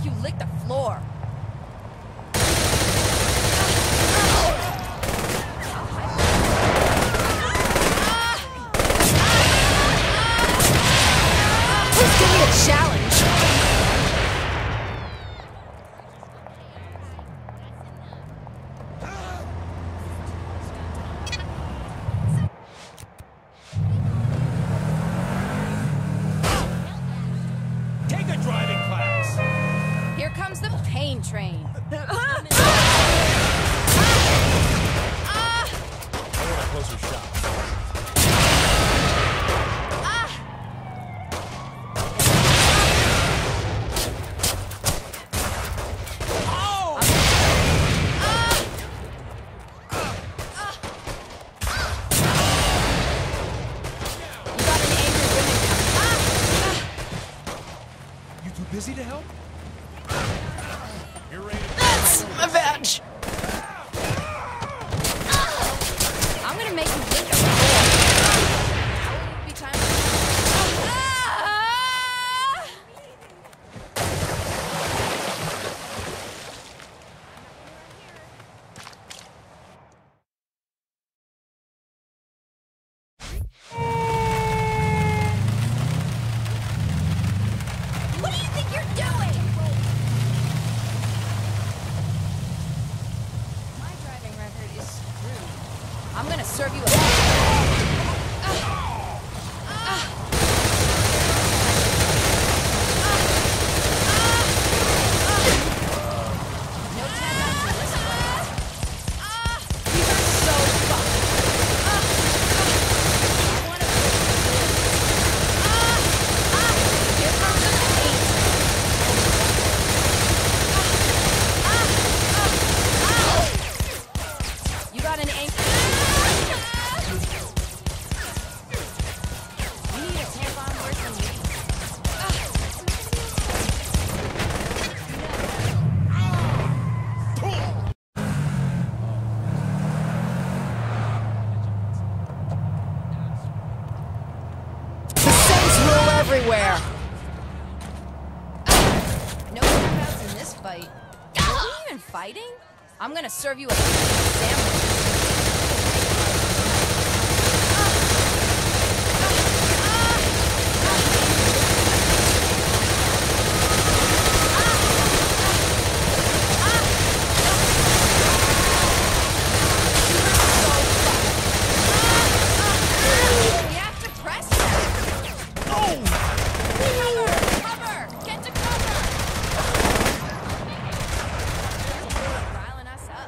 make you lick the floor. Please give me a challenge. Take a driving class. Here comes the pain train. I want a closer shot. Busy to help? You're ready. That's my badge. I'm gonna make you lick a floor. Now would be time. What do you think you're doing? My driving record is screwed. I'm gonna serve you a... No tag-ons for this one. These are so fucked. I wanna... Here comes the paint. You got an ankle. You need a tampon worse than me. The scents rule everywhere. No tap-outs in this fight. Are we even fighting? I'm gonna serve you a sandwich. You have to press that. Cover! Get to cover! Riling us up.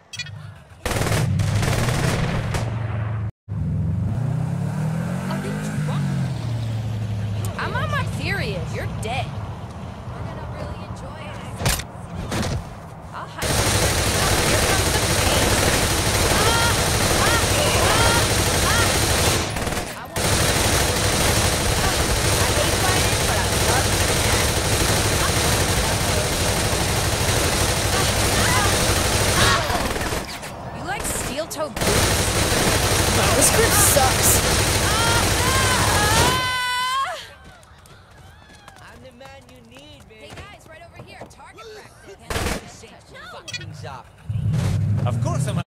Are they drunk? I'm on my period. You're dead. We're gonna really enjoy it. I'll hide. Here comes the pain. I hate fighting, but I love it. You like steel-toed boots? This group sucks. I'm the man you need, baby. Hey guys, right over here. Target practice. Fuck things up. Of course I'm